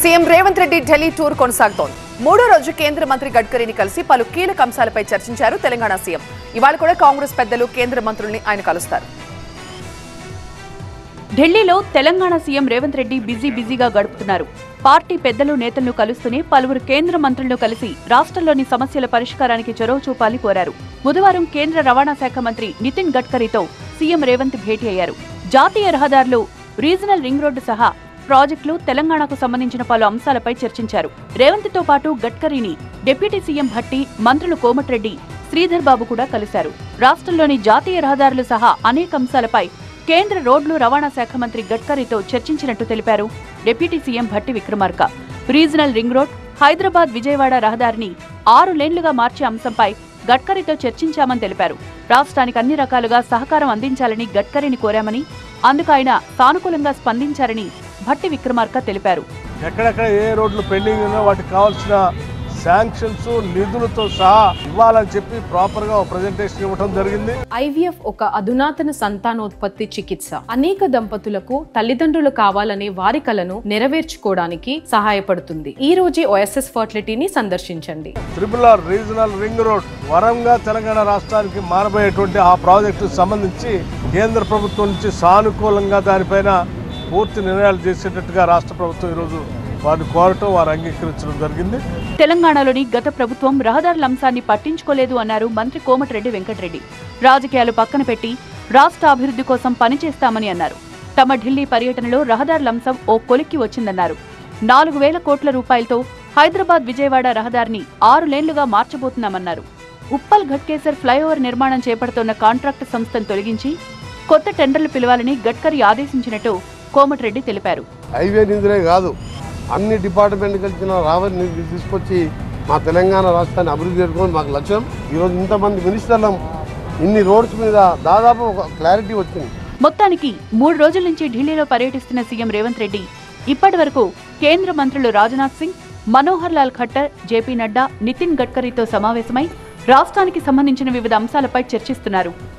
CM Revanth Reddy Delhi tour కొనసాగుతోంది. మూడో రోజు కేంద్ర మంత్రి గడ్కరీని కలిసి పలు కీలక అంశాలపై చర్చించారు తెలంగాణ సీఎం. ఇవాళ కూడా కాంగ్రెస్ పెద్దలు కేంద్ర మంత్రుల్ని ఆయన కలుస్తారు. ఢిల్లీలో తెలంగాణ సీఎం రేవంత్ రెడ్డి బిజీగా గడుపుతున్నారు. పార్టీ పెద్దలు నేతలను కలుస్తూనే పలువురు కేంద్ర మంత్రులను కలిసి రాష్ట్రంలోని సమస్యల పరిష్కారానికి చొరవ చూపాలి కోరారు. బుధవారం కేంద్ర రవాణా శాఖ మంత్రి నితిన్ గడ్కరీతో సీఎం రేవంత్ భేటీ అయ్యారు. జాతీయ రహదారులు, రీజనల్ రింగ్ రోడ్డు సహా ప్రాజెక్టులు, తెలంగాణకు సంబంధించిన పలు అంశాలపై చర్చించారు. రేవంత్తో పాటు గడ్కరీని డిప్యూటీ సీఎం భట్టి, మంత్రులు కోమటిరెడ్డి, శ్రీధర్ బాబు కూడా కలిశారు. రాష్ట్రంలోని జాతీయ రహదారులు సహా అనేక అంశాలపై కేంద్ర రోడ్లు రవాణా శాఖ మంత్రి గడ్కరీతో చర్చించినట్టు తెలిపారు deputy CM Bhatti Vikramarka. Regional ring road, Hyderabad Vijayawada రహదారిని 6 లేన్లుగా మార్చే అంశంపై గడ్కరీతో చర్చించామని తెలిపారు. రాష్ట్రానికి అన్ని రకాలుగా సహకారం అందించాలని గడ్కరీని కోరామని, అందుకు ఆయన సానుకూలంగా స్పందించారని భట్టి విక్రమార్క తెలిపారు. ఎక్కడెక్కడ ఏ రోడ్లు పెండింగ్ ఉన్నా వాటికి కావాల్సిన శాంక్షన్స్, నిధులతో సహా ఇవ్వాలని చెప్పి ప్రాపర్ గా ప్రెజెంటేషన్ ఇవ్వడం జరిగింది. ఐవీఎఫ్ ఒక అధునాతన సంతానోత్పత్తి చికిత్స. అనేక దంపతులకు తల్లిదండ్రులు కావాలనే వారి కలను నెరవేర్చుకోవడానికి సహాయపడుతుంది. ఈ రోజే ఓఎస్ఎస్ ఫర్టిలిటీని సందర్శించండి. RRR రీజనల్ రింగ్ రోడ్ వరంగా తెలంగాణ రాష్ట్రానికి మారబోయేటువంటి ఆ ప్రాజెక్టు సంబంధించి కేంద్ర ప్రభుత్వం నుంచి సానుకూలంగా దానిపైన పూర్తి నిర్ణయాలు చేసేటట్టుగా రాష్ట్ర ప్రభుత్వం ఈరోజు వారిని కోరటం, వారు అంగీకరించడం జరిగింది. తెలంగాణలోని గత ప్రభుత్వం రహదారుల అంశాన్ని పట్టించుకోలేదు అన్నారు మంత్రి కోమటిరెడ్డి వెంకటరెడ్డి. రాజకీయాలు పక్కన పెట్టి రాష్ట్ర అభివృద్ధి కోసం పనిచేస్తామని అన్నారు. తమ ఢిల్లీ పర్యటనలో రహదారుల అంశం ఓ కొలిక్కి వచ్చిందన్నారు. 4,000 కోట్ల రూపాయలతో హైదరాబాద్ విజయవాడ రహదారిని 6 లేన్లుగా మార్చబోతున్నామన్నారు. ఉప్పల్ ఘట్కేసర్ ఫ్లైఓవర్ నిర్మాణం చేపడుతోన్న కాంట్రాక్టు సంస్థను తొలగించి కొత్త టెండర్లు పిలవాలని గడ్కరీ ఆదేశించినట్టు కోమటిరెడ్డి తెలిపారు. హైవే నిధులే కాదు, అన్ని డిపార్ట్మెంట్ కలిసిన రావాలని తీసుకొచ్చి మా తెలంగాణ రాష్ట్రాన్ని అభివృద్ధి చేసుకోవడం మాకు లక్ష్యం. ఈరోజు ఇంతమంది మినిస్టర్లం, ఇన్ని రోడ్స్ మీద దాదాపు ఒక క్లారిటీ వచ్చింది. మొత్తానికి 3 రోజుల నుంచి ఢిల్లీలో పర్యటిస్తున్న సీఎం రేవంత్ రెడ్డి ఇప్పటి వరకు కేంద్ర మంత్రులు రాజ్నాథ్ సింగ్, మనోహర్ లాల్ ఖట్టర్, జేపీ నడ్డా, నితిన్ గడ్కరీతో సమావేశమై రాష్ట్రానికి సంబంధించిన వివిధ అంశాలపై చర్చిస్తున్నారు.